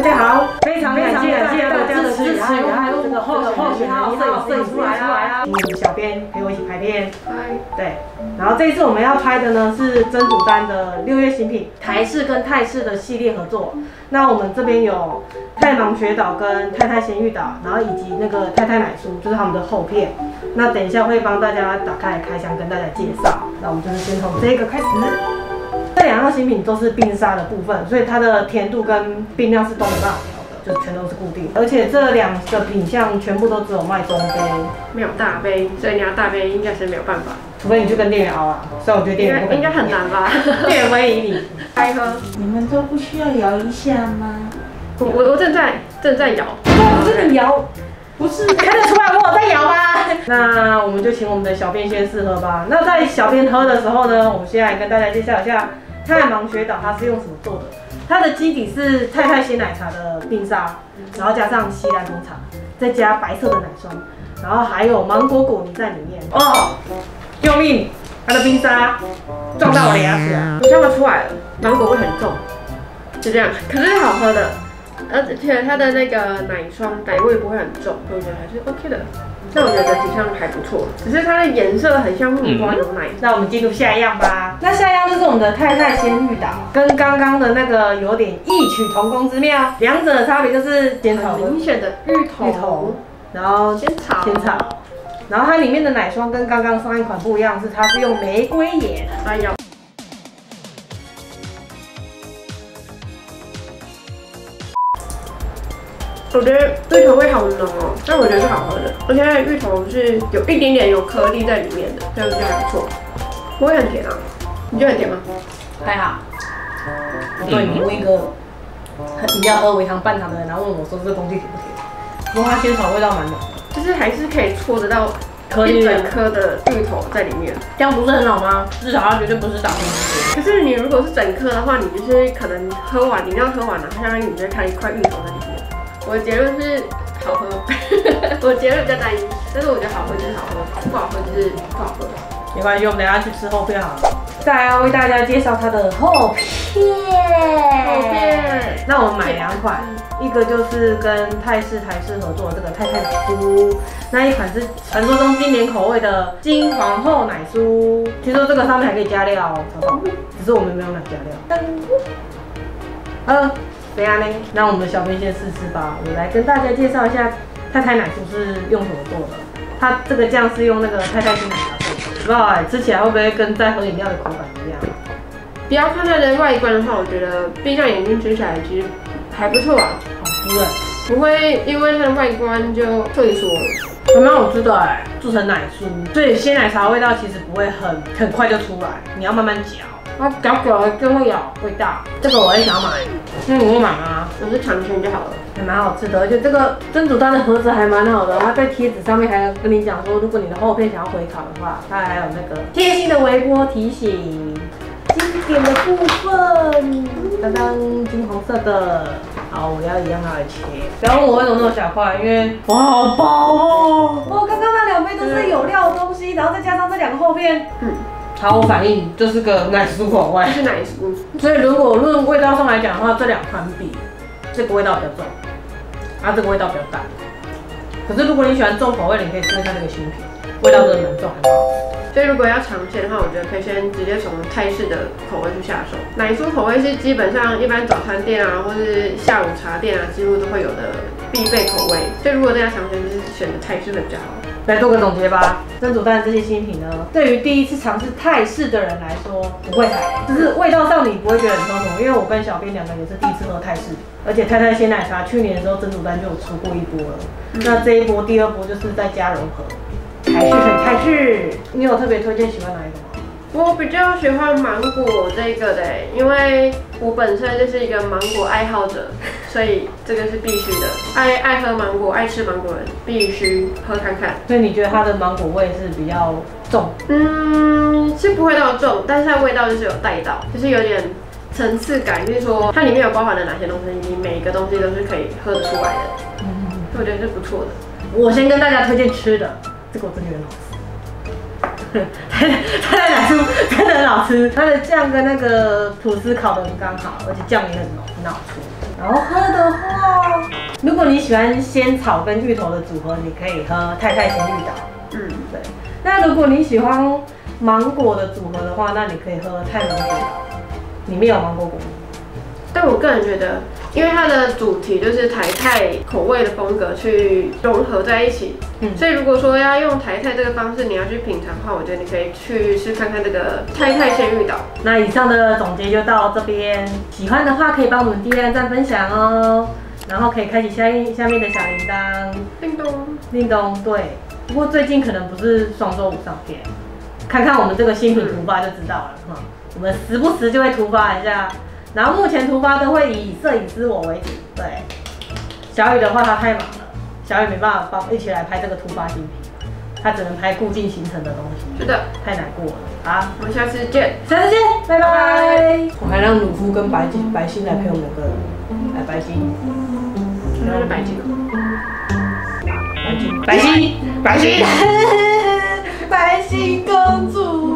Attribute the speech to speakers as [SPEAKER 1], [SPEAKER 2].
[SPEAKER 1] 家好，非常感谢大家的支持，还有这个候选人1号摄影出来啊，我们小编陪我一起拍片。对，然后这一次我们要拍的呢是真祖丹的6月新品台式跟泰式的系列合作。那我们这边有太芒雪岛跟太太鲜芋岛，然后以及那个太太奶酥，就是他们的厚片。那等一下会帮大家打开开箱跟大家介绍。那我们就是先从这个开始。这2样新品都是冰沙的部分，所以它的甜度跟冰量是都没办法调的，就全都是固定。而且这2个品项全部都只有卖中杯，
[SPEAKER 2] 没有大杯，所以你要大杯应该是没有办法。
[SPEAKER 1] 除非你去跟店员熬啊，虽然我觉得店员
[SPEAKER 2] 应该很难吧？
[SPEAKER 1] 店员会理你。
[SPEAKER 2] 开喝，
[SPEAKER 3] 你们都不需要摇一下吗？
[SPEAKER 2] 我正在摇。
[SPEAKER 1] 不是你摇，不是看得出来我有在摇吗？那我们就请我们的小编先试喝吧。那在小编喝的时候呢，我们先来跟大家介绍一下太芒雪岛它是用什么做的。它的基底是太太鲜奶茶的冰沙，然后加上西兰红茶，再加白色的奶霜，然后还有芒果果泥在里面。哦，救命！它的冰沙撞到我的牙齿啊！
[SPEAKER 2] 我看得出来了，芒果味很重，就这样。可是好喝的，而且它的那个奶霜奶味不会很重，所以我觉得还是 OK 的。那我觉得底上还不错，只是它的颜色很像木瓜牛奶。
[SPEAKER 1] 那我们进入下一样吧。那下一样就是我们的太太鲜芋岛，跟刚刚的那个有点异曲同工之妙。2者的差别就是仙草
[SPEAKER 2] 明显的芋头，
[SPEAKER 1] 然后
[SPEAKER 2] 仙草，
[SPEAKER 1] 然后它里面的奶霜跟刚刚上一款不一样，是它是用玫瑰盐。
[SPEAKER 2] 哎呀。我觉得芋头味好浓哦，但我觉得是好喝的，而且它的芋头是有一点点有颗粒在里面的，这样子还不错。不会很甜啊？你觉得很甜吗？
[SPEAKER 1] 还好。我对你问一个一定要喝微糖半糖的人，然后问我说这个东西甜不甜？不过它仙草味道蛮浓的，
[SPEAKER 2] 就是还是可以搓得到一整颗的芋头在里面，
[SPEAKER 1] 这样不是很好吗？至少它绝对不是打冰淇
[SPEAKER 2] 淋。可是你如果是整颗的话，你就是可能喝完饮料喝完了，相当于你就会看一块芋头在里面。我的结论是好喝，我结论比较单一，但是我觉得好喝就是好喝，不好喝就是不好喝。
[SPEAKER 1] 没关系，我们等一下去吃厚片好了。再来要为大家介绍它的厚片。那我们买2款，一个就是跟泰式合作的这个太太奶酥，那一款是传说中经典口味的金皇后奶酥。听说这个上面还可以加料，超棒！只是我们没有买加料。怎样呢？那我们的小编先试试吧。我来跟大家介绍一下太太奶酥是用什么做的。它这个酱是用那个太太鲜奶茶做的，不知道吃起来会不会跟在喝饮料的口感一样？
[SPEAKER 2] 不要看它的外观的话，我觉得闭上眼睛吃起来其实还不错啊。
[SPEAKER 1] 对，
[SPEAKER 2] 不会因为它的外观就退缩了。
[SPEAKER 1] 还蛮好吃的哎，做成奶酥，所以鲜奶茶味道其实不会很快就出来，你要慢慢嚼。它嚼久了就会有味道。这个我也想买，你会买吗？
[SPEAKER 2] 我是尝鲜就好了，
[SPEAKER 1] 还蛮好吃的，而且这个真祖丹的盒子还蛮好的，它在贴纸上面还有跟你讲说，如果你的厚片想要回烤的话，它还有那个贴心的微波提醒。经典的部分，当当金黄色的，好，我要一样拿来切。不要问我为什么那么小块，因为哇好薄哦。哦，刚刚那2杯都是有料的东西，然后再加上这2个厚片，好，我反应就是个奶酥口味，
[SPEAKER 2] 是奶酥。
[SPEAKER 1] 所以如果论味道上来讲的话，这2款比这个味道比较重，这个味道比较淡。可是如果你喜欢重口味的，你可以试试看这个新品，味道真的蛮重，还蛮好吃。
[SPEAKER 2] 所以如果要尝鲜的话，我觉得可以先直接从泰式的口味去下手。奶酥口味是基本上一般早餐店啊，或是下午茶店啊，几乎都会有的必备口味。所以如果大家尝鲜，就是选择泰式的比较好。
[SPEAKER 1] 来做个总结吧。真祖丹这些新品呢，对于第一次尝试泰式的人来说不会踩，就是味道上你不会觉得很冲突。因为我跟小编2个也是第一次喝泰式，而且太太鲜奶茶去年的时候真祖丹就有出过1波了，那这一波第2波就是再加融合。还是很泰式，你有特别推荐喜欢哪一个吗？
[SPEAKER 2] 我比较喜欢芒果这个的，因为我本身就是一个芒果爱好者，所以这个是必须的。爱喝芒果、爱吃芒果的人必须喝看看。
[SPEAKER 1] 所以你觉得它的芒果味是比较重？
[SPEAKER 2] 是不会到重，但是它的味道就是有带到，就是有点层次感，就是说它里面有包含了哪些东西，你每一个东西都是可以喝得出来的。我觉得是不错的。
[SPEAKER 1] 我先跟大家推荐吃的。这个我真的很好吃，它的奶酥真的很好吃，它的酱跟那个吐司烤得很刚好，而且酱也很浓，很好吃。 然后喝的话，如果你喜欢仙草跟芋头的组合，你可以喝太太咸芋岛。对。那如果你喜欢芒果的组合的话，那你可以喝太芒果岛，里面有芒果果。
[SPEAKER 2] 但我个人觉得，因为它的主题就是台泰口味的风格去融合在一起，所以如果说要用台泰这个方式，你要去品尝的话，我觉得你可以去试看看这个太泰鲜芋岛。
[SPEAKER 1] 那以上的总结就到这边，喜欢的话可以帮我们订阅、按赞、分享哦，然后可以开启下面的小铃铛，
[SPEAKER 2] 叮咚，
[SPEAKER 1] 叮咚，对。不过最近可能不是双周五上片，看看我们这个新品突发就知道了哈。我们时不时就会突发一下。然后目前突发都会以摄影师我为主，对。小雨的话他太忙了，小雨没办法一起来拍这个突发新品，他只能拍固定行程的东西。
[SPEAKER 2] 是的，
[SPEAKER 1] 太难过了。好，
[SPEAKER 2] 我们下次见，
[SPEAKER 1] 下次见，拜拜。我还让鲁夫跟白星来陪我们两个人，来白星，
[SPEAKER 2] 那是白金，
[SPEAKER 1] 白星公主。